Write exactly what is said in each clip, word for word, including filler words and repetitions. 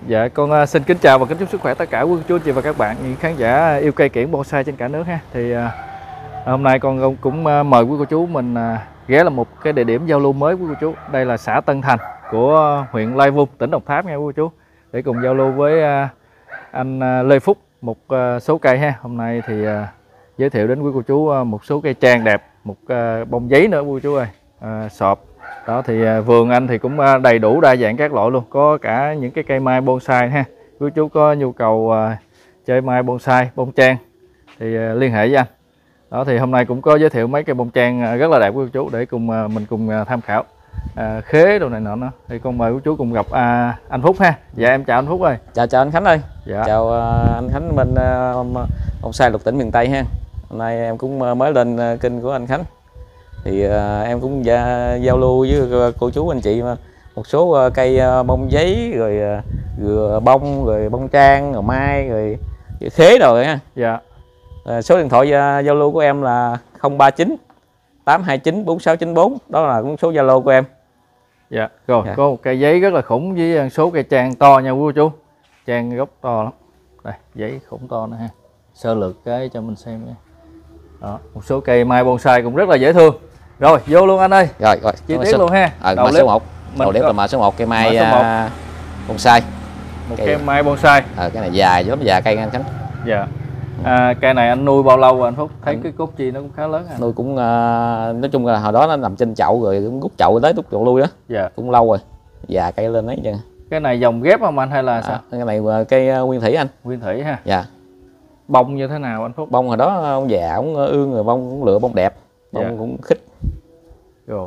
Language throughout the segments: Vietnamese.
Dạ, con uh, xin kính chào và kính chúc sức khỏe tất cả quý chú anh chị và các bạn, những khán giả yêu cây kiểng bonsai trên cả nước ha. Thì uh, hôm nay con cũng uh, mời quý cô chú mình uh, ghé là một cái địa điểm giao lưu mới quý cô chú. Đây là xã Tân Thành của uh, huyện Lai Vung, tỉnh Đồng Tháp nha quý cô chú. Để cùng giao lưu với uh, anh uh, Lê Phúc một uh, số cây ha. Hôm nay thì uh, giới thiệu đến quý cô chú uh, một số cây trang đẹp, một uh, bông giấy nữa quý cô chú ơi, uh, sọp. Đó thì vườn anh thì cũng đầy đủ đa dạng các loại luôn, có cả những cái cây mai bonsai ha. Quý chú có nhu cầu uh, chơi mai bonsai, bông trang thì uh, liên hệ với anh. Đó thì hôm nay cũng có giới thiệu mấy cây bông trang rất là đẹp quý chú để cùng uh, mình cùng uh, tham khảo. Uh, khế đồ này nọ nữa. Thì con mời quý chú cùng gặp uh, anh Phúc ha. Dạ em chào anh Phúc ơi. Chào chào anh Khánh ơi. Dạ. Chào uh, anh Khánh bên uh, bonsai lục tỉnh miền Tây ha. Hôm nay em cũng uh, mới lên uh, kênh của anh Khánh. Thì uh, em cũng gia, giao lưu với cô chú anh chị một số uh, cây uh, bông giấy rồi uh, dừa bông rồi bông trang rồi mai rồi khế rồi ha. Dạ. Uh, số điện thoại uh, giao lưu của em là không ba chín tám hai chín bốn sáu chín bốn, đó là cũng số Zalo của em. Dạ. Rồi Dạ. có một cây giấy rất là khủng với số cây trang to nha quý cô chú. Trang gốc to lắm. Đây, giấy khủng to nữa ha. Sơ lược cái cho mình xem nha. Đó, một số cây mai bonsai cũng rất là dễ thương. Rồi vô luôn anh ơi. Rồi rồi. Chi tiết luôn ha. Ờ, mã số một. Đầu Đầu là mã số một cây mai số một. Uh, bonsai. Một cây, cây mai bonsai. Ờ, cái này dài lắm, dài cây anh Khánh. Dạ. À, cây này anh nuôi bao lâu rồi anh Phúc? Thấy anh... cái cốt chi nó cũng khá lớn. Nuôi cũng uh, nói chung là hồi đó nó nằm trên chậu rồi cũng rút chậu tới rút chậu lui đó. Dạ. Cũng lâu rồi. Già cây lên đấy chứ. Cái này dòng ghép không anh hay là sao? À, cái này cây uh, nguyên thủy anh. Nguyên thủy ha. Dạ. Bông như thế nào anh Phúc? Bông hồi đó ông già ông ương rồi bông cũng lựa bông đẹp. Bông dạ. cũng khích. Rồi.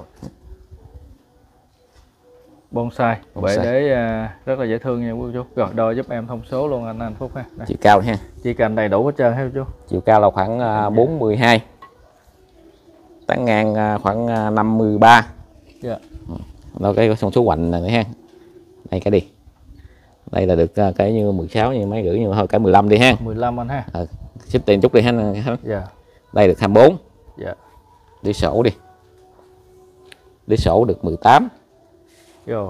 Bonsai, bonsai. Bệ đế uh, rất là dễ thương nha quý chú. Rồi đo giúp em thông số luôn anh anh Phúc ha. Đây. Chiều cao ha. Chỉ cần đầy đủ hết trơn ha chú. Chiều cao là khoảng uh, bốn mươi hai. Tán ngang uh, khoảng uh, năm mươi ba. Dạ. Đó cái thông số hoành này ha. Đây cái đi. Đây là được uh, cái như mười sáu như mấy gửi nhưng mà thôi cả mười lăm đi ha. mười lăm anh ha. Ờ, xếp tiền chút đi ha. Dạ. Đây được hai mươi bốn. Dạ. Đi sổ đi. Đi sổ được mười tám. Rồi.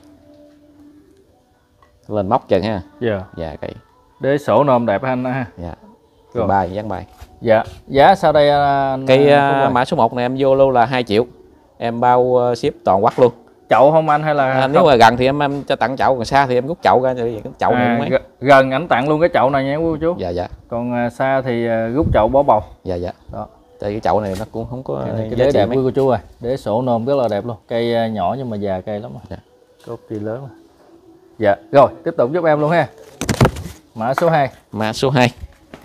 Lên móc chân ha. Dạ. Dạ cây. Đế sổ nôm đẹp anh ha. Dạ. Rồi. Bài dán bài. Dạ. Giá sau đây anh cây uh, mã số một này em vô luôn là hai triệu. Em bao uh, ship toàn quốc luôn. Chậu không anh hay là à, nếu mà gần thì em, em cho tặng chậu, còn xa thì em rút chậu ra cái chậu à, này mấy. Gần ảnh tặng luôn cái chậu này nha quý chú. Dạ dạ. Còn uh, xa thì uh, rút chậu bỏ bầu. Dạ dạ. Đó. Tại cái chậu này nó cũng không có cái, cái đế đẹp quý cô chú ơi. Đế sổ nôm rất là đẹp luôn. Cây uh, nhỏ nhưng mà già cây lắm rồi. Dạ. Cốt chi lớn rồi. Dạ. Rồi tiếp tục giúp em luôn ha. Mã số hai. Mã số hai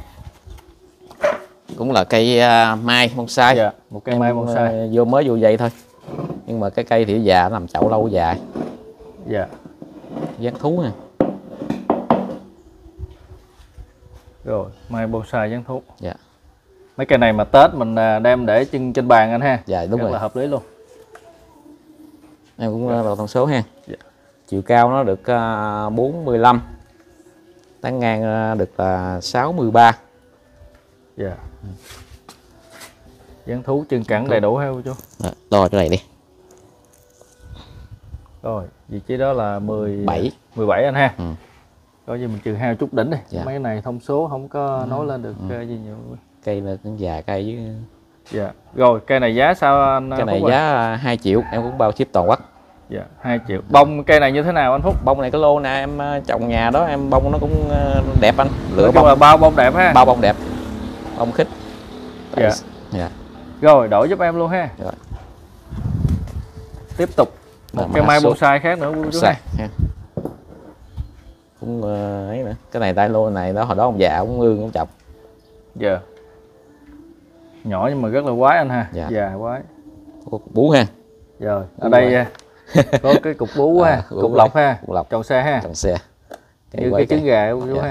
cũng là cây uh, mai bonsai. Dạ. Một cây em, mai bonsai. Uh, vô mới vô dây thôi. Nhưng mà cái cây thì già, nó nằm chậu lâu dài. Dạ. Dán thú nha. Rồi mai bonsai dán thú. Dạ. Mấy cây này mà Tết mình đem để trên trên bàn anh ha. Dạ đúng. Rất rồi. Là hợp lý luôn. Em cũng vào thông số ha. Dạ. Chiều cao nó được uh, bốn mươi lăm. Tán ngang uh, được uh, sáu mươi ba. Dạ. Dán thú chân cẳng đầy đủ ha cô chú. Rồi, đo cái này đi. Rồi, vị trí đó là mười bảy. mười bảy anh ha. Ừ. Coi như mình trừ hai chút đỉnh đi. Dạ. Mấy cái này thông số không có nói lên được ừ. gì nhiều. Cây là cũng già cây với. Dạ. Rồi, cây này giá sao anh? Cây này giá hai triệu, em cũng bao ship toàn quốc. Dạ, hai triệu. Bông cây này như thế nào anh Phúc? Bông này cái lô nè em trồng nhà đó, em bông nó cũng đẹp anh. Lựa bông là bao bông đẹp ha. Bao bông đẹp. Bông khích. Dạ. Dạ. Rồi, đổi giúp em luôn ha. Rồi. Tiếp tục một Rồi, cây mai số... bonsai khác nữa chú ha. Cũng uh, ấy nữa. Cái này tay lô này đó hồi đó ông già ông ương ông chọc. Dạ. Nhỏ nhưng mà rất là quái anh ha. Dạ. Già quái. Có bú ha. Rồi, ở đây rồi. Có cái cục bú ha, à, cục lọc ha, cục lọc. Trồng xe ha. Trồng xe. Cái như cái trứng gà của chú dạ. ha.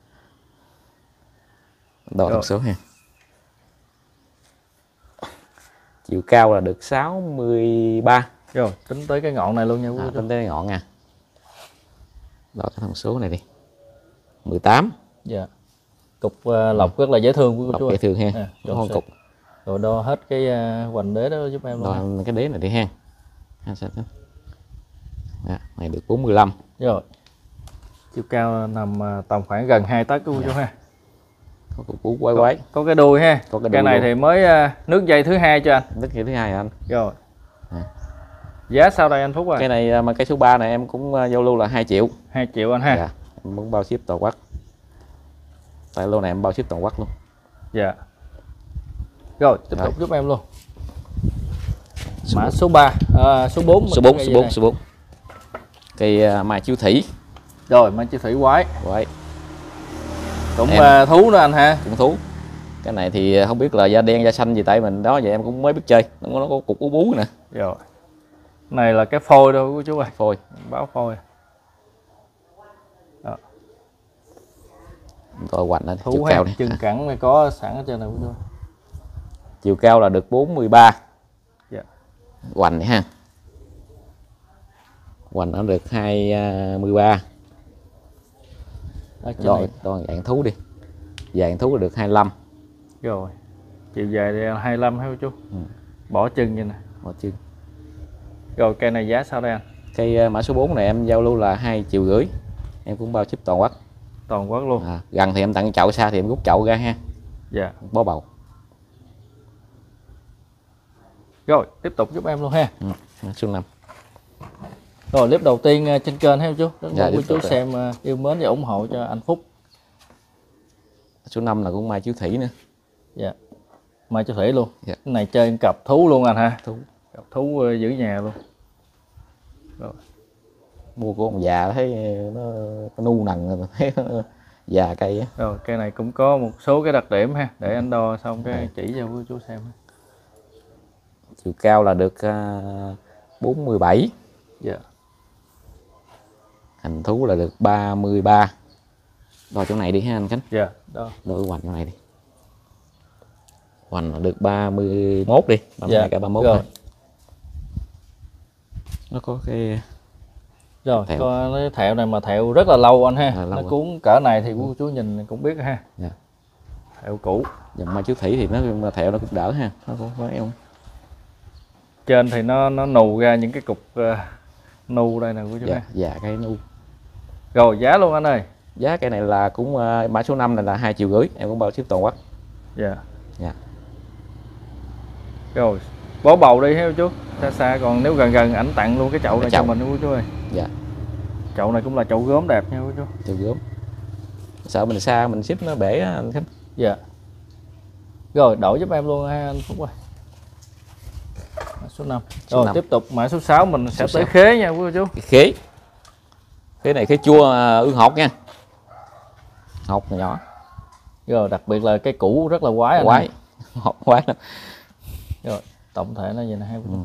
Đo thông số ha. Chiều cao là được sáu mươi ba. Rồi, tính tới cái ngọn này luôn nha quý à, chú. Tính tới cái ngọn nha. Đo cái thông số này đi. mười tám. Dạ. Cục uh, lọc rất là dễ thương quý chú. Dễ thương ha. À, đúng không cục. Rồi đo hết cái uh, hoành đế đó giúp em luôn. Đo cái đế này đi ha. Ha sao đó. Dạ, này được bốn mươi lăm. Rồi. Chiều cao nằm à, tầm khoảng gần hai tấc của cô chú ha. Có cục cú quái quái. Có, có cái đuôi ha. Có cái, cái này luôn. thì mới à, nước dây thứ hai cho anh. Nước dây thứ hai anh. Rồi. À. Giá sau đây anh Phúc ơi? Cái này mà cái số ba này em cũng giao lưu là hai triệu. hai triệu anh ha. Dạ. Em muốn bao ship toàn quốc. Tại lô này em bao ship toàn quốc luôn. Dạ. Rồi tiếp Rồi. tục giúp em luôn. Số Mã số ba, à, số bốn. Số bốn, số bốn, số bốn. Cây uh, mai chiếu thủy. Rồi mai chiếu thủy quái. Quái. Cũng Em... uh, thú nữa anh ha. Cũng thú. Cái này thì không biết là da đen da xanh gì, tại mình đó vậy em cũng mới biết chơi. Nó có, nó có cục ú bú nè. Rồi. Này là cái phôi đâu của chú ơi. Phôi. Báo phôi. Đó. Coi hoành lên, Thú chiều ha. cao này. Chân cẳng này có sẵn ở trên này của chú. Chiều cao là được bốn mươi ba. Dạ. Hoành này ha. Hoành nó được hai mươi ba. Rồi, đo dạng thú đi. Dạng thú là được hai mươi lăm. Rồi. Chiều dài thì hai mươi lăm hả chú? Ừ. Bỏ chân như nè. Bỏ chân. Rồi cây này giá sao đây anh? Cây mã số bốn này em giao lưu là hai triệu rưỡi. Em cũng bao ship toàn quốc. Toàn quốc luôn. À, gần thì em tặng chậu, xa thì em rút chậu ra ha. Dạ. Bó bầu. Rồi, tiếp tục giúp em luôn ha. Ừ, mã số năm. Rồi clip đầu tiên trên kênh ha chú. Rất Dạ, mong quý chú xem yêu mến và ủng hộ cho anh Phúc. Số năm là cũng mai chiếu thủy nữa. Dạ. Mai chiếu thủy luôn. Dạ. Cái này chơi cặp thú luôn anh ha. Thú. Cặp thú giữ nhà luôn. Rồi. Mua của ông già thấy nó, nó nu nằng, thấy nó già cây á. Rồi cây này cũng có một số cái đặc điểm ha, để anh đo xong cái chỉ cho quý chú xem. Chiều cao là được uh, bốn mươi bảy. Dạ. Hành thú là được ba mươi ba. Đo chỗ này đi ha anh Khánh. Dạ, đó. Đo cái hoành chỗ này đi. Hoành là được ba mươi mốt đi, ba mươi hai cả ba mươi mốt rồi. Nó có cái rồi thẹo. Có cái thẹo này mà thẹo rất là lâu anh ha. À, lâu nó rồi. cuốn cỡ này thì quý chú nhìn cũng biết ha. Dạ. Thẹo cũ. Dòng mai chiếu thủy thì nó thẹo nó cũng đỡ ha, nó cũng có eo. Trên thì nó nó nù ra những cái cục uh, nu đây nè quý chú Dạ, ha. dạ cái nu. Rồi giá luôn anh ơi. Giá cái này là cũng uh, mã số năm này là hai triệu rưỡi, em cũng bao ship toàn quốc. Dạ. Dạ. Rồi bó bầu đi ha chú. Xa xa, còn nếu gần gần ảnh tặng luôn cái chậu này chậu. cho mình quý chú ơi. Dạ. Chậu này cũng là chậu gốm đẹp nha quý chú. Chậu gốm. Sợ mình xa mình ship nó bể anh Khánh. Dạ. Rồi đổi giúp em luôn ha anh Phúc ơi. Mã số năm. Số Rồi năm. tiếp tục mã số sáu mình sẽ Số tới sáu. khế nha quý chú. Cái khế. Khế này khế chua ương hột nha. Hột nhỏ. Rồi đặc biệt là cái củ rất là quái anh. Quái. Hột quái lắm. Rồi tổng thể nó vậy nè ha. Ừ.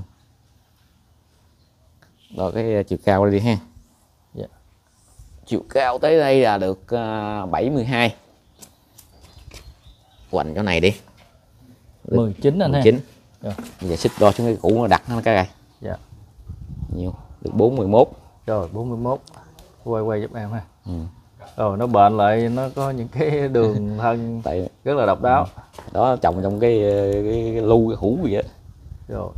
Rồi cái chiều cao đây đi ha. Dạ. Chiều cao tới đây là được uh, bảy mươi hai. Hoành chỗ này đi. Được mười chín anh mười chín. ha. Rồi. Bây giờ xích đo xuống cái củ nó đặt nó cái này. Dạ. Nhiều. Được bốn mươi mốt. Rồi bốn mươi mốt. Quay quay giúp em ha. Ừ. Rồi nó bền lại, nó có những cái đường thân Tại rất là độc đáo. đó trồng trong cái cái, cái lu cái hũ gì á. Rồi.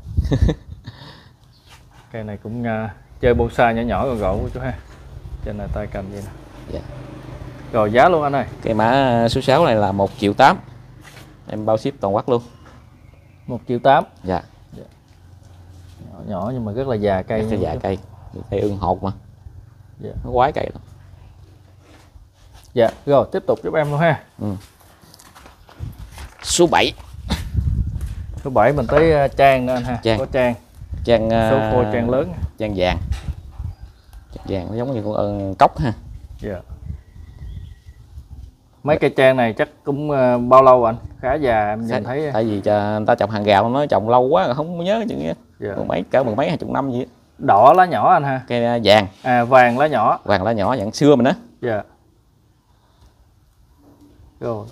Cây này cũng uh, chơi bonsai nhỏ nhỏ gọn gọn của chú ha. Trên này tay cầm vậy nè. Dạ. Rồi giá luôn anh ơi. Cái mã số sáu này là một triệu tám. Em bao ship toàn quốc luôn. một triệu tám. Dạ. Nhỏ, nhỏ nhưng mà rất là già cây. Cái già cây. Cây ương hột mà. Dạ. Nó quái cây lắm. Dạ. Rồi tiếp tục giúp em luôn ha. Ừ. Số bảy. Số bảy mình tới uh, trang nữa anh ha. Trang. Có trang. Trang Số phôi trang lớn. Trang vàng. Trang vàng nó giống như con uh, cốc ha. Dạ. Mấy cây trang này chắc cũng uh, bao lâu anh? Khá già em nhìn thấy. Tại vì cho người ta trồng hàng rào nó trồng lâu quá không nhớ chừng nha. Dạ. Mười mấy cả mười mấy hai chục năm gì á. Đỏ lá nhỏ anh ha. Cây vàng. À vàng lá nhỏ. Vàng lá nhỏ dạng xưa mình á. Dạ. Rồi.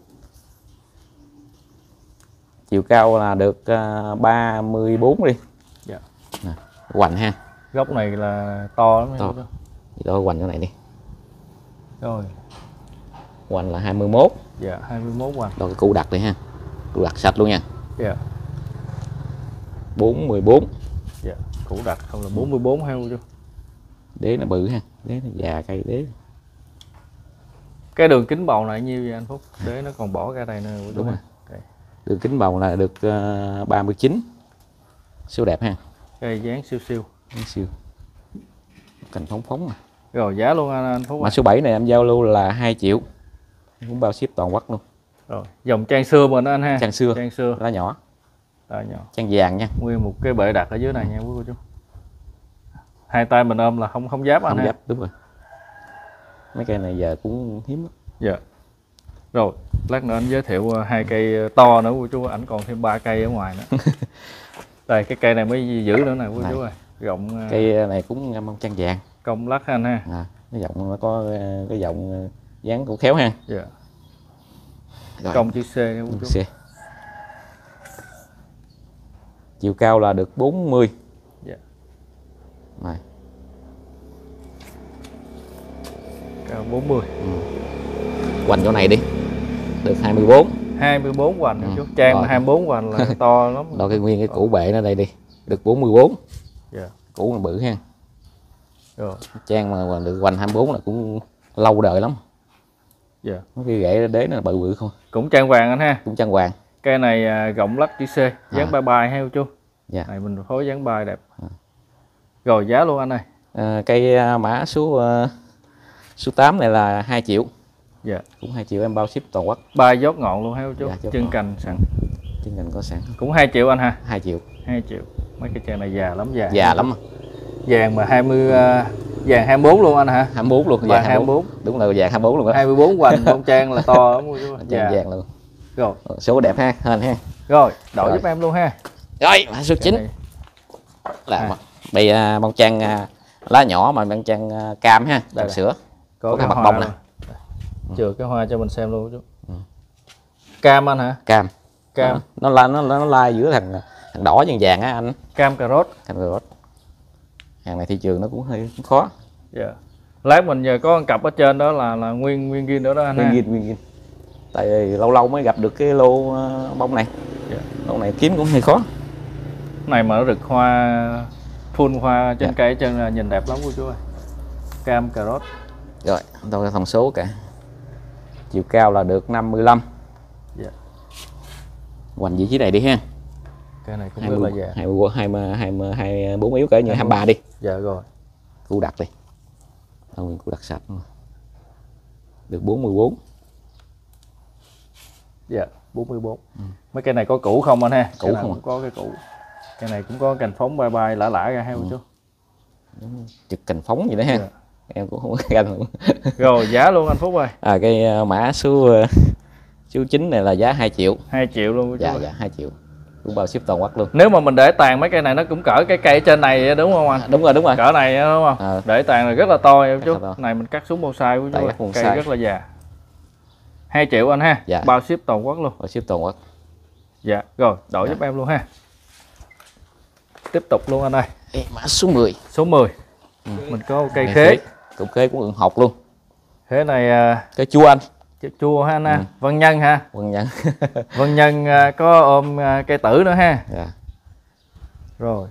Chiều cao là được uh, ba mươi bốn đi. Dạ. Nè, hoành ha. Gốc này là to lắm. To. Thì đó hoành cái này đi. Rồi. Hoành là hai mươi mốt. Dạ, hai mươi mốt hoành. Đó cái cu đặt đi ha. Cu đặt sạch luôn nha. Dạ. bốn mươi bốn. Dạ, củ đặt không là bốn mươi bốn heo chứ. Đế nó bự ha. Đế nó già cây đế. Cái đường kính bầu là nhiêu vậy anh Phúc? Để nó còn bỏ ra đây nữa. Đúng rồi. Đây. Đường kính bầu là được uh, ba mươi chín. Siêu đẹp ha. Cây dáng siêu siêu. Dáng siêu. Cành phóng phóng à. Rồi giá luôn anh, anh Phúc. Mã số bảy này em giao lưu là hai triệu. Cũng bao ship toàn quốc luôn. Rồi, dòng trang xưa mình anh ha. Trang xưa. Trang xưa. Lá nhỏ. Lá nhỏ. Trang vàng nha. Nguyên một cái bệ đặt ở dưới này nha quý cô chú. Hai tay mình ôm là không không giáp anh không ha. Giáp, đúng rồi. Mấy cây này giờ cũng hiếm lắm. Dạ. Rồi, lát nữa anh giới thiệu hai cây to nữa cô chú, ảnh còn thêm ba cây ở ngoài nữa. Đây cái cây này mới giữ nữa nè cô chú ơi. Rộng cây này cũng mông trang vàng. Công lắc anh ha. À, cái giọng nó có cái giọng dáng cũng khéo ha. Dạ. Rồi. Công chữ C nha cô chú. C. Chiều cao là được bốn mươi. Dạ. Này. Cao bốn mươi. Ừ. Quanh chỗ này đi. Được hai mươi bốn. hai mươi bốn hoành ừ. chú. Trang rồi. Mà hai mươi bốn hoành là to lắm. Đo cái nguyên cái củ bệ nó đây đi. Được bốn mươi bốn. Dạ. Củ là bự ha. Rồi. Trang mà được hoành hai mươi bốn là cũng lâu đời lắm. Dạ. Mấy cái rễ đế nó bự bự không. Cũng trang vàng anh ha. Cũng trang vàng. Cây này à, rộng lắc chữ C, dáng à. Bye bye ha cô chú. Dạ. Này mình phối dáng bài đẹp. À. Rồi giá luôn anh ơi. À, cây mã số uh, số tám này là hai triệu. Dạ. Cũng hai triệu em bao ship toàn quốc. Ba giót ngọn luôn ha cô chú. Dạ, chân cành sẵn. Chân cành có sẵn. Cũng hai triệu anh ha. hai triệu. hai triệu. Mấy cái trang này già lắm già. Già lắm. Vàng mà hai mươi uh, vàng hai mươi bốn luôn anh hả? hai mươi bốn luôn, vàng hai mươi bốn. Đúng là vàng hai mươi bốn luôn đó. hai mươi bốn hoành bông trang là to lắm cô chú. Vàng vàng luôn. Rồi. Số đẹp ha, hên ha. Rồi, đổi giúp em luôn ha. Rồi, mã số chín. Là à. Bây uh, bông trang uh, lá nhỏ mà bông trang uh, cam ha, cam sữa. Có, có cái mặt hoa bông nè. Chừa cái hoa cho mình xem luôn chú. Ừ. Cam anh hả? Cam. Cam. Nó la nó nó lai giữa thằng thằng đỏ vàng vàng á anh. Cam cà rốt. Cam cà rốt. Hàng này thị trường nó cũng hơi cũng khó. Dạ. Yeah. Lát mình giờ có một cặp ở trên đó là là nguyên nguyên gin nữa đó anh nguyên ha. Gin, nguyên gin. Tại lâu lâu mới gặp được cái lô uh, bông này. Yeah. Lô này kiếm cũng hơi khó. Này mà nó rực hoa full hoa trên yeah. cây trên là nhìn đẹp lắm cô chú ơi. Cam cà rốt. Rồi, đâu là thông số cả. Chiều cao là được năm mươi lăm. Dạ. Hoành vị trí này đi ha. Cái này cũng hai mươi, rất là già. hai mươi, hai mươi, hai mươi, hai mươi bốn yếu cỡ như hai mươi ba đi. Dạ rồi. Củ đặt đi. Đâu nguyên củ đặt sạch luôn. Được bốn mươi bốn. Dạ, bốn mươi bốn. Ừ. Mấy cây này có củ không anh ha? Củ không à? Có cái củ. Cái này cũng có cành phóng bay bay lả lả ra ha cô chú. Chực cành phóng gì đó ha. Dạ. Em cũng không có cành luôn. Rồi giá luôn anh Phúc ơi. À cái mã số số chín này là giá hai triệu. hai triệu luôn cô chú. Dạ dạ hai triệu. Cũng bao ship toàn quốc luôn. Nếu mà mình để tàn mấy cây này nó cũng cỡ cái cây trên này đúng không anh? À, đúng rồi đúng rồi. Cỡ này đúng không? À. Để tàn là rất là to em chú. To. Này mình cắt xuống bonsai của chú. Cây sai. rất là già. hai triệu anh ha. Dạ. Bao ship toàn quốc luôn. Bao ship toàn quốc. Dạ, rồi đổi dạ. giúp em luôn ha. Tiếp tục luôn anh ơi. Ê, mã số mười. Số mười. Ừ. Mình có cây khế. khế. Cũng khế cũng ưng học luôn. Khế này cái chua anh. Chua ha anh ha. Ừ. Vân nhân ha. Vân nhân. Vân nhân có ôm cây tử nữa ha. Dạ. Rồi.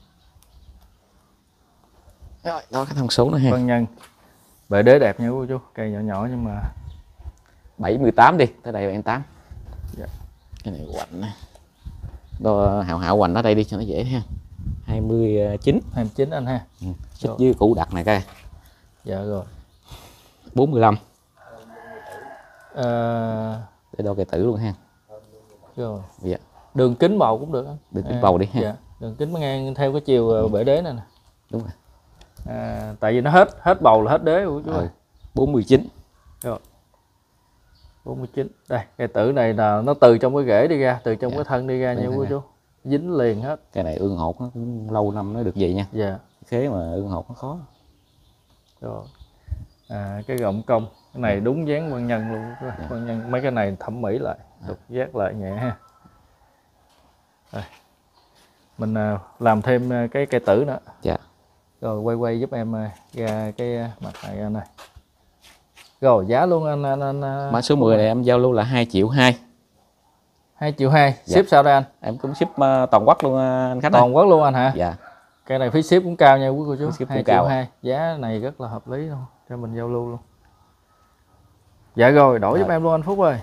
Rồi, đó cái thông số nữa ha. Vân nhân. Bệ đế đẹp nha cô chú. Cây nhỏ nhỏ nhưng mà bảy mươi tám đi, tới đây bạn tám. Dạ. Cái này hoành này. Đo hào hào hoành ở đây đi cho nó dễ ha. hai mươi chín. hai mươi chín anh ha. Ừ. Xích với củ đặt này coi. Dạ rồi. bốn mươi lăm. À... Để đo cây tử luôn ha. Rồi. Dạ. Đường kính bầu cũng được. Đường kính à, bầu đi ha. Dạ. Đường kính ngang theo cái chiều ừ. bể đế này nè. Đúng rồi. À, tại vì nó hết hết bầu là hết đế của chú ơi. Ừ. bốn mươi chín. Rồi. bốn mươi chín. Đây, cây tử này là nó từ trong cái rễ đi ra, từ trong dạ. cái thân đi ra nha cô chú. Dính liền hết. Cái này ương hột nó cũng lâu năm nó được vậy nha. Dạ. Khế mà ương hột nó khó. Rồi. À, cái gọng cong, cái này đúng dáng Vân nhân luôn. Dạ. Vân nhân mấy cái này thẩm mỹ lại, đục à. giác lại nhẹ ha. Rồi. Mình à, làm thêm cái cây tử nữa. Dạ. Rồi quay quay giúp em ra cái mặt này anh ơi. Rồi giá luôn anh anh, anh mã số mười này em giao lưu là hai triệu hai. hai triệu hai. Dạ. Ship sao đây anh? Em cũng ship uh, toàn quốc luôn uh, anh khách. Toàn quốc luôn anh hả? Dạ. Cái này phí ship cũng cao nha quý cô chú. Ship hai triệu hai. Giá này rất là hợp lý luôn cho mình giao lưu luôn. Dạ rồi, đổi Rồi. giúp em luôn anh Phúc ơi.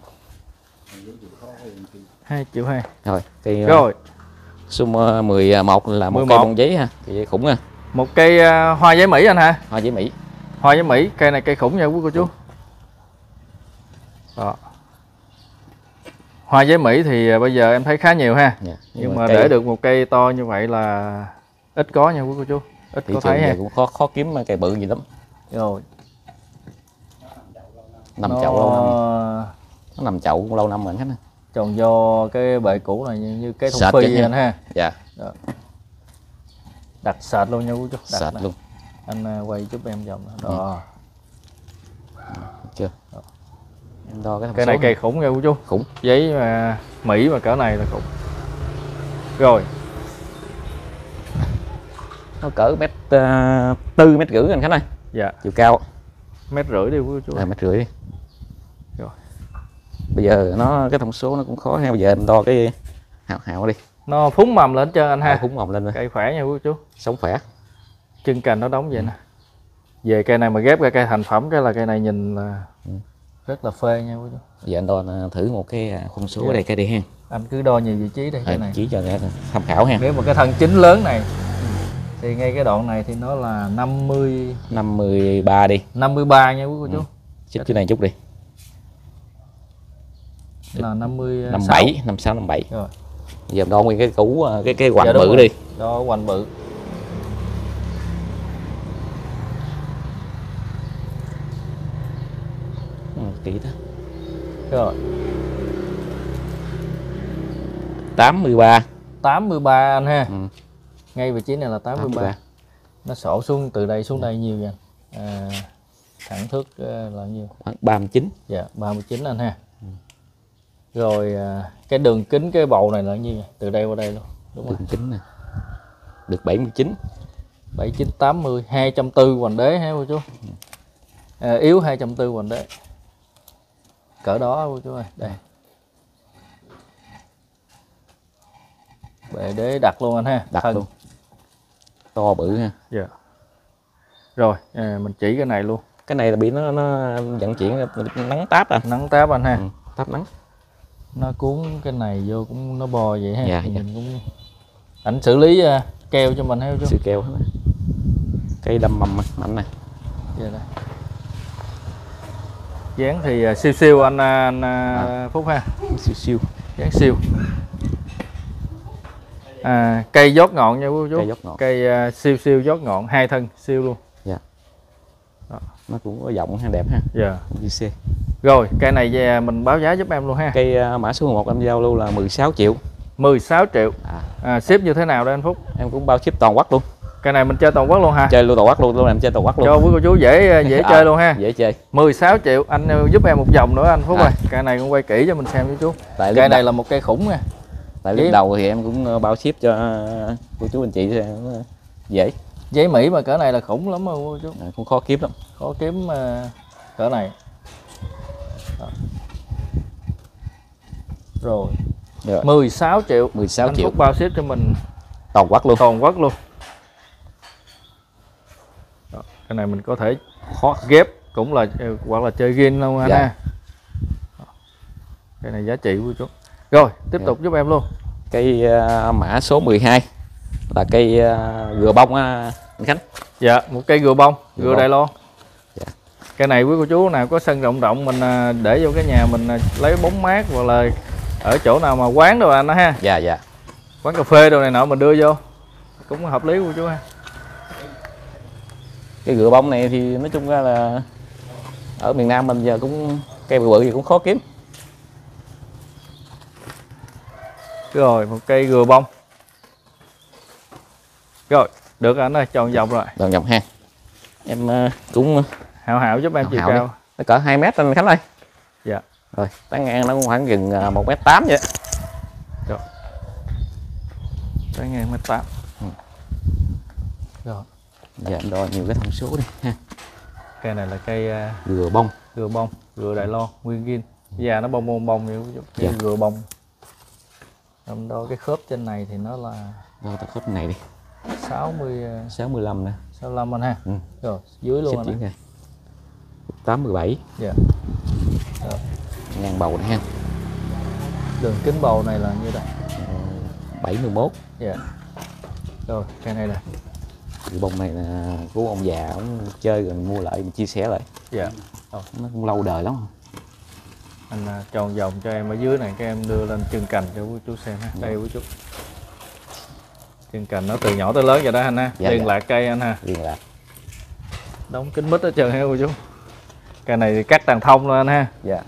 Hai triệu hai. Rồi cây Rồi. số mười một là một mười cây một. bông giấy ha, cây khủng ha. Một cây uh, hoa giấy Mỹ anh hả? Hoa giấy Mỹ. Hoa giấy Mỹ, cây này cây khủng nha quý cô chú. Đó. Hoa giấy Mỹ thì bây giờ em thấy khá nhiều ha. Yeah. Nhưng, Nhưng mà mà cây... để được một cây to như vậy là ít có nha quý cô chú. Ít thị có trường thấy ha. cũng khó khó kiếm cây bự gì lắm. Rồi. Nằm Nó... chậu lâu năm. Nó nằm chậu cũng lâu năm rồi anh Khánh. Trồng do cái bệ cũ này như, như cái thùng Sệt phi anh ha. Dạ. Đó. Đặt sệt luôn nha quý chú. Đặt Sệt này. luôn. Anh uh, quay giúp em vòng đó. Đó. Ừ. Chưa. Đó. Em đo cái thông Cây số này cây khủng nha quý chú. Khủng. Giấy mà Mỹ mà cỡ này là khủng. Rồi. Nó cỡ mét uh, tư mét rưỡi anh Khánh ơi. Dạ. Chiều cao. Mét rưỡi đi quý chú. À, mét rưỡi đi. Rồi. Bây giờ nó cái thông số nó cũng khó ha. Bây giờ em đo cái hào hào đi. Nó phúng mầm lên trơn anh ha. Phúng mầm lên. Cây khỏe nha quý chú. Sống khỏe. Chân cành nó đóng vậy ừ. nè. Về cây này mà ghép ra cây thành phẩm cái là cây này nhìn là ừ. rất là phê nha quý chú. Giờ anh đo thử một cái thông số ở đây cây đi ha. Anh cứ đo nhiều vị trí đây cây à, này. Chỉ cho người tham khảo ha. Nếu mà cái thân chính lớn này thì ngay cái đoạn này thì nó là năm mươi năm mươi ba đi. năm mươi ba nha quý cô chú. Ừ. Xích cái này chút đi. Là năm mươi năm mươi bảy, năm mươi sáu, năm mươi bảy. Rồi. Giờ đo nguyên cái củ cái cái hoành dạ, bự rồi. đi. Đo hoành bự. Ừ, kỹ đó. Rồi. tám mươi ba. tám mươi ba anh ha. Ừ. Ngay vị trí này là tám mươi ba. tám mươi ba. Nó sổ xuống từ đây xuống đây nhiều vậy. À, thẳng thước là nhiêu? Khoảng ba mươi chín. Dạ, ba mươi chín anh ha. Ừ. Rồi cái đường kính cái bầu này là nhiêu vậy? Từ đây qua đây luôn. Đúng đường rồi. kính nè. Được bảy mươi chín. bảy mươi chín, tám mươi, hai trăm bốn mươi hoành đế ha cô chú. À, yếu hai trăm bốn mươi hoành đế. Cỡ đó cô chú ơi, đây. Bệ đế đặt luôn anh ha. Đặt Thân. luôn. To bự ha. Dạ. Rồi, à, mình chỉ cái này luôn. Cái này là bị nó nó vận chuyển nắng táp à. Nắng táp anh ha. Ừ, táp nắng. Nó cuốn cái này vô cũng nó bò vậy ha. Dạ, thì dạ. mình cũng ảnh xử lý uh, keo cho mình ha chú. Sự keo hết. Cây đâm mầm mạnh này. Dạ đây. Dán thì uh, siêu siêu anh, anh uh, à. Phúc ha. Siêu siêu. Dán siêu. À, cây dót ngọn nha quý chú. Cây dót ngọn. Cây uh, siêu siêu dót ngọn, hai thân siêu luôn. Dạ. Đó. Nó cũng có giọng ha, đẹp ha. Dạ. G C. Rồi, cây này về mình báo giá giúp em luôn ha. Cây uh, mã số mười một em giao lưu là mười sáu triệu. mười sáu triệu. À. À, ship như thế nào đây anh Phúc? Em cũng bao ship toàn quốc luôn. Cây này mình chơi toàn quốc luôn hả? Chơi luôn toàn quốc luôn, luôn em chơi toàn quốc luôn. Cho quý cô chú dễ dễ à, chơi luôn ha. Dễ chơi. mười sáu triệu, anh giúp em một vòng nữa anh Phúc à. ơi. Cây này cũng quay kỹ cho mình xem với chú. Tại cây này đầu, là một cây khủng nha. Tại lúc đầu thì em cũng bao ship cho cô chú anh chị dễ. Giấy Mỹ mà cỡ này là khủng lắm mà cô chú. À, cũng khó kiếm lắm. Khó kiếm uh, cỡ này. Đó. Rồi. Rồi. mười sáu triệu. mười sáu anh triệu. Phúc bao ship cho mình toàn quốc luôn. Toàn quốc luôn. Đó. Cái này mình có thể khó ghép cũng là hoặc là chơi game luôn anh. Dạ. Ha. Cái này giá trị của chú. Rồi, tiếp dạ. tục giúp em luôn. Cây uh, mã số mười hai là cây uh, gừa bông uh, anh Khánh. Dạ, một cây gừa bông, gừa, gừa Đài Loan. Dạ. Cây này quý cô chú nào có sân rộng rộng mình uh, để vô cái nhà mình uh, lấy bóng mát hoặc là ở chỗ nào mà quán đồ anh đó ha. Dạ dạ. Quán cà phê đồ này nọ mình đưa vô cũng hợp lý của chú ha. Cái gừa bông này thì nói chung ra là ở miền Nam mình giờ cũng cây bự bự gì cũng khó kiếm. Rồi một cây gừa bông. Rồi được anh ơi, tròn vòng rồi. Tròn vòng ha. Em uh, cũng hảo hảo giúp em chiều cao. Nó cỡ hai mét anh Khánh ơi. Dạ. Rồi tán ngang nó cũng khoảng gần uh, một mét tám vậy. Rồi. Tán ngang một mét tám. Ừ. Rồi. Giờ em đo nhiều cái thông số đi ha. Cây này là cây uh, gừa bông. Gừa bông, gừa Đài Loan, nguyên gin. Già nó bông bông bông như cái dạ. gừa bông. Em đo cái khớp trên này thì nó là đo cái khớp này đi. sáu mươi sáu mươi lăm nè. sáu mươi lăm anh ha. Ừ. Rồi, dưới luôn anh. tám mươi bảy. Dạ. Rồi. Ngang bầu này ha. Đường kính bầu này là như đây. bảy mươi mốt. Dạ. Rồi cây này nè. Cái bông này là của ông già ông chơi rồi mua lại mình chia sẻ lại. Dạ. Rồi. Nó cũng lâu đời lắm. Anh à, tròn vòng cho em ở dưới này, các em đưa lên chân cành cho quý chú xem ha. Dạ. Đây quý chú. Chân cành nó từ nhỏ tới lớn vậy đó anh ha. Dạ, liên dạ. lạc cây anh ha. Liên lạc. Đóng kính mít hết trơn ha quý chú. Cây này thì cắt tàn thông luôn anh ha. Dạ.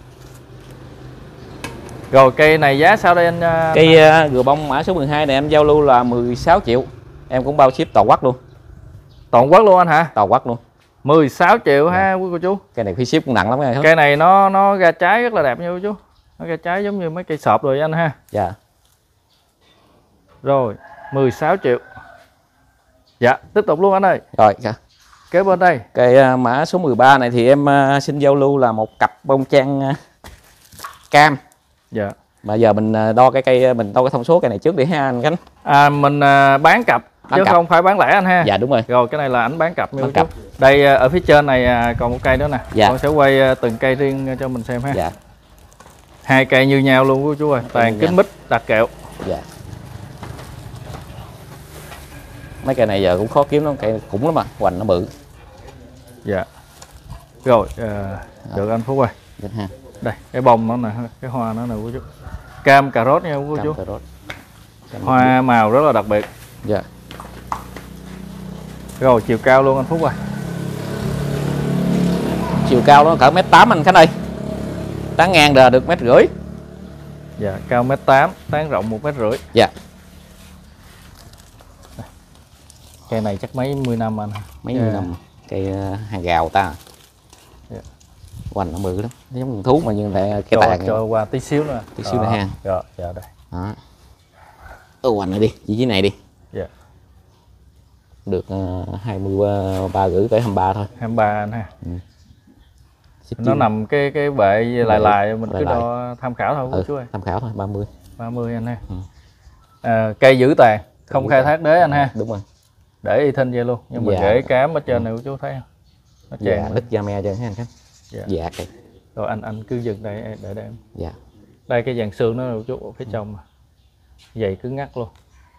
Rồi cây này giá sao đây anh? Cây uh, gừa bông mã số mười hai này em giao lưu là mười sáu triệu. Em cũng bao ship toàn quốc luôn. Toàn quốc luôn anh hả? Toàn quốc luôn. mười sáu triệu dạ. ha quý cô chú. Cây này phí ship cũng nặng lắm nha. Cây này nó nó ra trái rất là đẹp nha quý chú. Nó ra trái giống như mấy cây sọp rồi anh ha. Dạ. Rồi, mười sáu triệu. Dạ, tiếp tục luôn anh ơi. Rồi, dạ. Kế bên đây. Cây uh, mã số mười ba này thì em uh, xin giao lưu là một cặp bông trang uh, cam. Dạ. Mà giờ mình đo cái cây, mình đo cái thông số cây này trước đi ha anh Khánh. À, mình bán cặp bán chứ cặp. Không phải bán lẻ anh ha. Dạ đúng rồi. Rồi cái này là ảnh bán cặp. Bán cặp. Đây ở phía trên này còn một cây nữa nè. Dạ. Con sẽ quay từng cây riêng cho mình xem ha. Dạ. Hai cây như nhau luôn quý chú ơi. Toàn kính mít đặt kẹo. Dạ. Mấy cây này giờ cũng khó kiếm lắm, cây cũng lắm mà, hoành nó bự. Dạ. Rồi, uh, được anh Phú ơi. Dạ ha. Đây, cái bông nó nè, cái hoa nó nè quý chú. Cam cà rốt nha quý chú. Cam cà rốt. Hoa màu rất là đặc biệt. Dạ. Rồi chiều cao luôn anh Phúc ơi. Chiều cao nó cỡ mét tám anh Khánh ơi. Tán ngang là được mét rưỡi. Dạ, cao mét tám, tán rộng một mét rưỡi. Dạ. Cây này chắc mấy mươi năm anh. Mấy mươi năm. Cây hàng gào ta. Dạ. Hoành nó bự lắm, nó giống con thú mà nhưng lại cái cho, tàn cho qua tí xíu nữa. Tí xíu nữa ha. Rồi, dạ đây. Đó. Ô hoành này đi, chỉ dưới này đi. Dạ. Được uh, hai mươi ba rưỡi tới hai mươi ba thôi. hai mươi ba anh ha. Ừ. Nó chín. nằm cái cái bệ lại lại mình lại cứ lại. Đo tham khảo thôi ừ, chú ơi. Tham khảo thôi, ba mươi. ba mươi anh ha. Ừ. À, cây giữ tàn, không khai thác đế anh ha. Đúng rồi. Để y thinh vậy luôn, nhưng mà dạ. Rễ cám ở trên này chú thấy không? Nó chèn dạ, đứt da me cho anh Khánh. Dạ. Dạ cây. Rồi anh anh cứ dừng đây để để em. Dạ. Đây cái dàn xương nó là chú ở phía ừ. trong mà. Dày cứng ngắc luôn.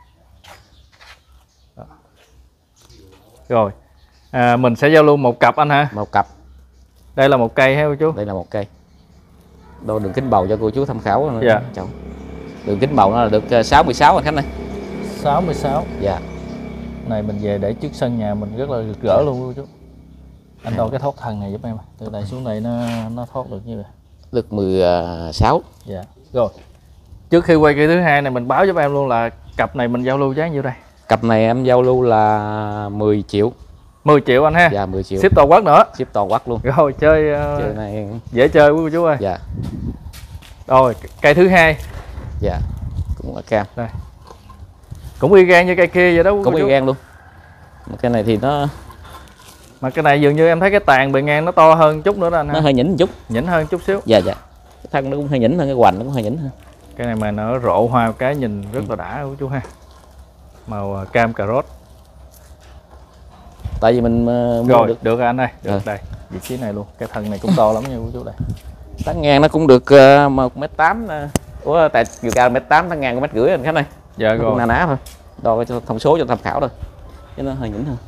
Đó. Rồi. À, mình sẽ giao lưu một cặp anh hả? Một cặp. Đây là một cây ha cô chú? Đây là một cây. Đo đường kính bầu cho cô chú tham khảo. Dạ. Chồng. Đường kính bầu nó là được sáu mươi sáu anh Khánh ơi. sáu mươi sáu. Dạ. Này mình về để trước sân nhà mình rất là rực rỡ luôn cô chú. Anh đo cái thoát thân này giúp em. Từ đây xuống đây nó nó thoát được như vậy. Được mười sáu. Dạ. Rồi. Trước khi quay cây thứ hai này mình báo giúp em luôn là cặp này mình giao lưu giá nhiêu đây? Cặp này em giao lưu là mười triệu. mười triệu anh ha. Dạ mười triệu. Ship toàn quốc nữa. Ship toàn quốc luôn. Rồi chơi, uh, chơi này dễ chơi quý cô chú ơi. Dạ. Rồi cây thứ hai. Dạ. Cũng là cam. Đây. Cũng y gan như cây kia vậy đó quý cũng y chú. gan luôn. Mà cái này thì nó mà cái này dường như em thấy cái tàn bề ngang nó to hơn chút nữa đó anh ha. Nó hơi nhỉnh một chút. Nhỉnh hơn chút xíu. Dạ dạ. Cái thân nó cũng hơi nhỉnh hơn, cái hoành nó cũng hơi nhỉnh hơn. Cái này mà nó rộ hoa cái nhìn rất là đã quý chú ha. Màu cam cà rốt. Tại vì mình uh, rồi được được rồi anh ơi, được rồi. Đây vị trí này luôn, cái thân này cũng to lắm nha quý chú đây. Tán ngang nó cũng được uh, một mét tám. Ủa tại chiều cao mét tám, tán ngang có mét rưỡi anh Khánh ơi. Dạ nó rồi. Na ná thôi. Đo cho thông số cho tham khảo thôi. Chứ nó hơi nhỉnh hơn.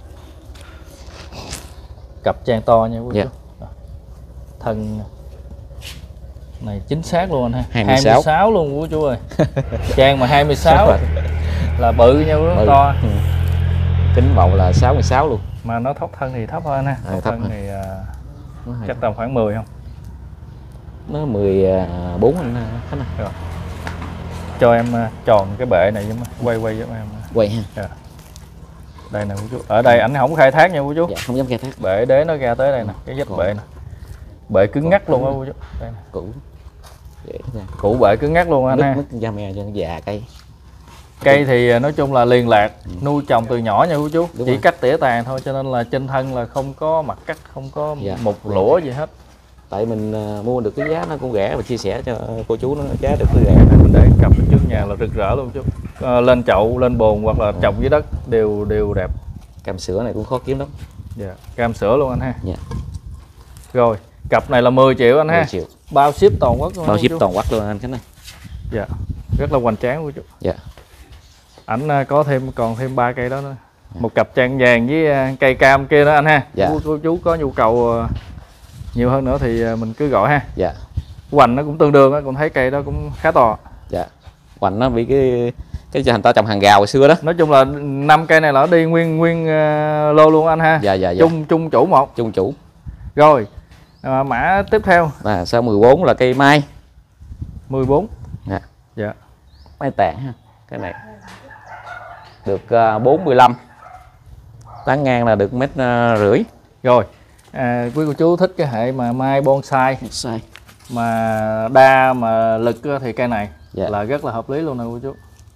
Cặp trang to nha quý dạ. chú. Thân này chính xác luôn anh ha. hai mươi sáu, hai mươi sáu luôn quý chú ơi. Trang mà hai mươi sáu là bự nha quý chú, to. Ừ. Kính bầu là sáu mươi sáu luôn. Mà nó thoát thân thì thấp hơn ha. À, thoát thấp thân hơn. thì uh, chắc tầm khoảng mười không? Nó mười bốn anh Khánh ơi. Rồi. Cho em uh, tròn cái bệ này giúp quay quay giúp em. Quay ha. Dạ. Đây nè quý chú. Ở đây ảnh không khai thác nha quý chú. Dạ, không dám khai thác. Bệ đế nó ra tới đây nè, cái vách bệ nè. Bệ cứng ngắc luôn á quý chú. Đây nè. Cũ. Cũ bệ cứng ngắc luôn anh ha. Nứt da me cho già cây. Cây thì nói chung là liên lạc, ừ. nuôi trồng từ nhỏ nha quý chú. Đúng chỉ rồi. cắt tỉa tàn thôi cho nên là trên thân là không có mặt cắt, không có dạ. một lũa gì hết. Tại mình uh, mua được cái giá nó cũng rẻ và chia sẻ cho cô chú nó giá được cái rẻ. Mình để cặp trước nhà là rực rỡ luôn chú. À, lên chậu, lên bồn hoặc là trồng dưới đất đều đều đẹp. Cam sữa này cũng khó kiếm lắm. Dạ, cam sữa luôn anh ha. Dạ. Rồi, Cặp này là mười triệu anh ha. mười triệu. Bao ship toàn quốc luôn. Bao ship toàn quốc luôn anh Khánh ơi. Dạ. Rất là hoành tráng của chú. Dạ. Ảnh có thêm còn thêm ba cây đó nữa. Một cặp trang vàng với cây cam kia đó anh ha. Dạ. Cô chú có nhu cầu nhiều hơn nữa thì mình cứ gọi ha. Dạ. Hoành nó cũng tương đương á, cũng thấy cây đó cũng khá to. Dạ. Hoành nó bị cái cái thành ta trồng hàng gào hồi xưa đó. Nói chung là năm cây này là nó đi nguyên nguyên uh, lô luôn anh ha. Dạ dạ dạ. Chung chung chủ một. Chung chủ. Rồi. À, mã tiếp theo. À, sau mười bốn là cây mai. mười bốn. Dạ. Dạ. Mai tàn ha. Cái này được uh, bốn mươi lăm. Tán ngang là được mét uh, rưỡi. Rồi. À, quý cô chú thích cái hệ mà mai bonsai. Bonsai. Mà đa mà lực thì cây này dạ. là rất là hợp lý luôn nè quý chú.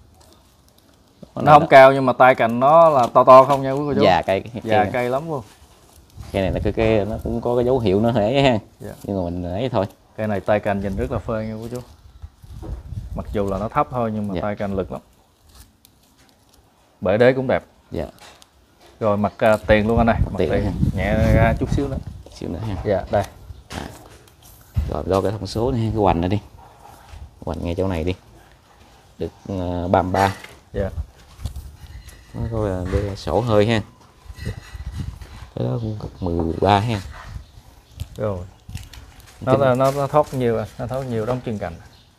Nó không cao nhưng mà tay cành nó là to to không nha quý cô chú. Dạ cây dạ cây lắm luôn. Cây này là cái cây nó cũng có cái dấu hiệu nó hễ ha. Dạ. Nhưng mà mình ấy thôi. Cây này tay cành nhìn rất là phê nha quý chú. Mặc dù là nó thấp thôi nhưng mà dạ. tay cành lực lắm. Bể đế cũng đẹp. Dạ. Rồi mặt uh, tiền luôn anh ơi. Mặt tiền, tiền. Nhẹ ra chút xíu nữa. Xíu nữa ha. Dạ đây. À. Rồi đo cái thông số này, cái hoành này đi. Hoành ngay chỗ này đi. Được uh, ba mươi ba. Dạ. Nó coi là đây sổ hơi ha. Cái đó cũng mười ba ha. Rồi. Nó nó, nó, nó thoát nhiều à, nó thoát nhiều đóng chân cành.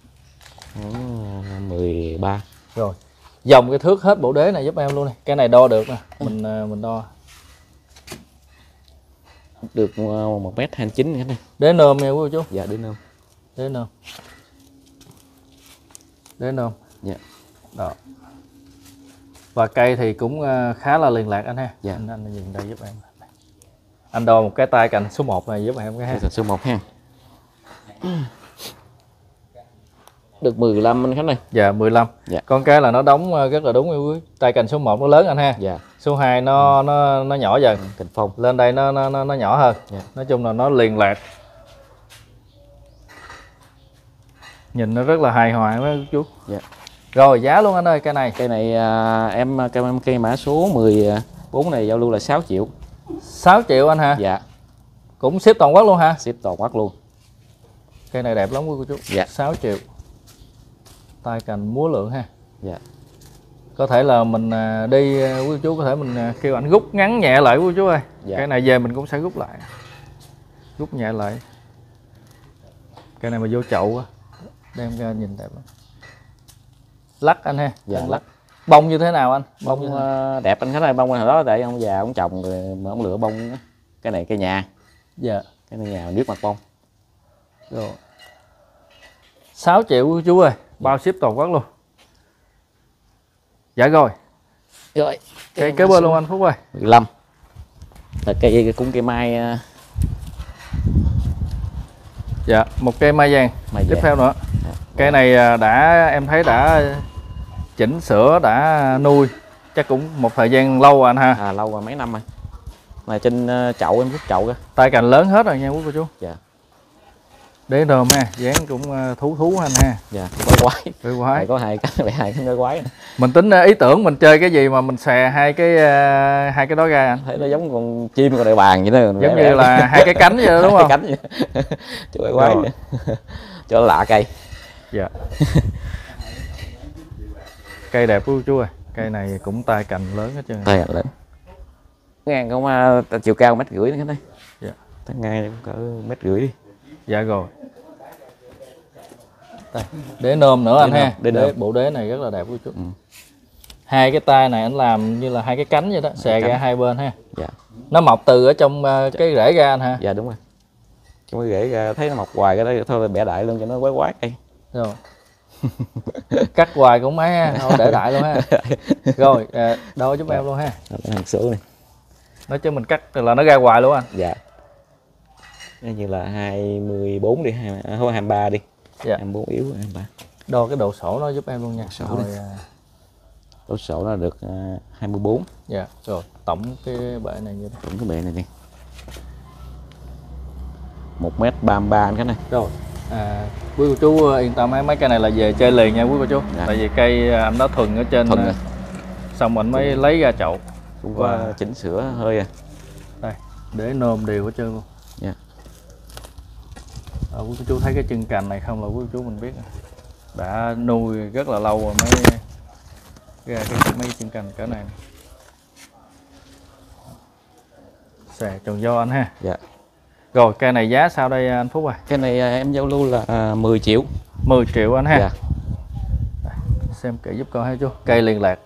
mười ba. Rồi. Dòng cái thước hết bộ đế này giúp em luôn này. Cái này đo được nè. Mình mình đo. Được một mét hai mươi chín cái này. Đế nôm nha quý chú. Dạ đế nôm. Đế nôm. Đế nôm. Dạ. Đó. Và cây thì cũng khá là liền lạc anh ha. Dạ. Anh, anh nhìn đây giúp em. Anh đo một cái tay cành số một này giúp em cái ha. Số một ha. Được mười lăm anh Khánh ơi. Dạ mười lăm. Dạ. Con cái là nó đóng rất là đúng. Tay cành số một nó lớn anh ha. Dạ. Số hai nó ừ. nó nó nhỏ dần. Cành phong. Lên đây nó nó nó, nó nhỏ hơn. Dạ. Nói chung là nó liền lạc. Nhìn nó rất là hài hòa mấy chú. Dạ. Rồi giá luôn anh ơi, cây này. Cây này à, em cây em cây mã số mười bốn này giao lưu là sáu triệu. sáu triệu anh hả? Dạ. Cũng ship toàn quốc luôn hả? Ship toàn quốc luôn. Cây này đẹp lắm quý cô chú. Dạ. sáu triệu. Tay cành múa lượng ha. Dạ. Có thể là mình đi quý cô chú có thể mình kêu anh rút ngắn nhẹ lại quý cô chú ơi. Dạ. Cái này về mình cũng sẽ rút lại. Rút nhẹ lại. Cây này mà vô chậu á, đem ra nhìn đẹp lắm. Lắc anh ha. Dạ, lắc. lắc. Bông như thế nào anh? Bông, bông uh, đẹp anh Khánh ơi, bông hồi đó tại ông già ông trồng rồi mà ông lựa bông đó. Cái này cây nhà. Dạ. Cái này nhà nước mặt bông. Rồi. sáu triệu quý chú ơi, bao ship toàn quốc luôn. Dạ rồi. Rồi. Cây kế bên luôn anh Phúc ơi. mười lăm. Là cây cũng cây mai. Uh... Dạ, một cây mai vàng. Mai tiếp vàng. theo nữa. Dạ. Cây này đã em thấy đã chỉnh sửa, đã nuôi chắc cũng một thời gian lâu rồi anh ha. À lâu rồi, mấy năm rồi. Mà trên chậu em rút chậu kìa. Tay cành lớn hết rồi nha quý cô chú. Dạ. Đế nôm ha, dáng cũng thú thú anh ha. Dạ, quái quái. Quái quái. Có hai cái hai cái quái quái. Mình tính ý tưởng mình chơi cái gì mà mình xè hai cái uh, hai cái đó ra anh. Thấy nó giống con chim con đại bàng vậy đó. Giống như bẻ. Là hai cái cánh vậy đó, đúng không? Hai cái cánh vậy. Chứ quái quái. Cho nó lạ cây. Dạ. Cây đẹp của chú ơi. Cây này cũng tay cành lớn hết trơn. Tay cành lớn. Ngang không uh, chiều cao mét rưỡi nữa đây. Dạ. Tăng ngang cũng cỡ mét rưỡi đi. Dạ rồi. Đây, đế nôm nữa đế anh nôm, ha. Đế, đế bộ đế này rất là đẹp của chú. Ừ. Hai cái tay này anh làm như là hai cái cánh vậy đó, xè ra hai bên ha. Dạ. Nó mọc từ ở trong uh, cái rễ ra anh ha. Dạ đúng rồi. Trong cái rễ ra thấy nó mọc hoài cái đó thôi bẻ đại luôn cho nó quái quái cây. Rồi. Cắt hoài cũng mấy ha, thôi để đại luôn ha. Rồi, à, đo giúp em luôn ha. Hàng số này. Nói chứ mình cắt là nó ra hoài luôn anh. Dạ. Nó như là hai mươi bốn đi, hai mươi ba đi. Dạ. hai mươi bốn yếu hai mươi ba. Đo cái độ sổ nó giúp em luôn nha. Sổ rồi, à... độ sổ nó được uh, hai mươi bốn. Dạ, rồi tổng cái bệ này như thế. Tổng cái bệ này đi. một mét ba mươi ba anh cái này. Rồi. À, quý cô chú yên tâm, mấy cây này là về chơi liền nha quý cô chú. Dạ. Tại vì cây anh nó thuần ở trên thuần xong anh mới lấy ra chậu. Cũng qua chỉnh sửa hơi à. Đây, để nôm đều hết trơn luôn. Dạ. Ờ, quý cô chú thấy cái chân cành này không là quý cô chú mình biết đã nuôi rất là lâu rồi mới ra cái mấy chân cành cỡ này. Xè trồng do anh ha. Dạ. Rồi cây này giá sao đây anh Phúc à? Cái này em giao lưu là à, mười triệu. mười triệu anh ha. Dạ. Xem kỹ giúp con ha chú. Cây liên lạc,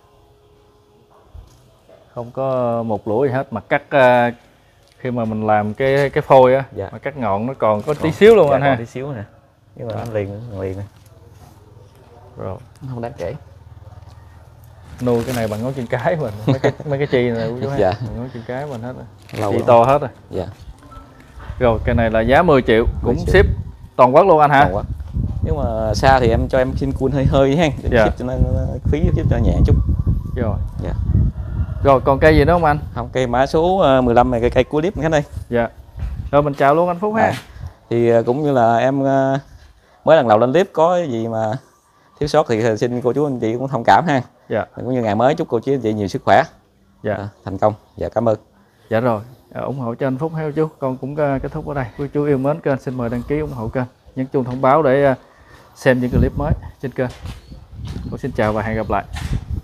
không có một lũa gì hết, mà cắt uh, khi mà mình làm cái cái phôi á, dạ. mà cắt ngọn nó còn có tí xíu luôn. Dạ, anh ha. Tí xíu nè, nhưng mà nó liền nó liền nè. Rồi Không đáng kể. Nuôi cái này bằng ngón chân cái mình, mấy cái mấy cái chi này chú ha. Dạ. Bằng ngón chân cái mình hết rồi. Lâu chi rồi. to hết rồi. Dạ. Rồi cây này là giá mười triệu, cũng triệu. ship toàn quốc luôn anh hả? Toàn quốc. Nhưng mà xa thì em cho em xin cuốn hơi hơi ha, dạ. Ship cho nên phí giúp cho nhẹ chút. Rồi. Dạ. Rồi còn cây gì nữa không anh? Không, cây mã số mười lăm này, cây cây cuối clip cái đây. Dạ. Rồi mình chào luôn anh Phúc ha. À, thì cũng như là em mới lần đầu lên clip, có gì mà thiếu sót thì xin cô chú anh chị cũng thông cảm ha. Dạ. Cũng như ngày mới chúc cô chú anh chị nhiều sức khỏe. Dạ. À, thành công. Dạ, cảm ơn. Dạ rồi, à, ủng hộ cho anh Phúc ha chú. Con cũng uh, kết thúc ở đây. Quý chú yêu mến kênh xin mời đăng ký ủng hộ kênh, nhấn chuông thông báo để uh, xem những clip mới trên kênh. Con xin chào và hẹn gặp lại.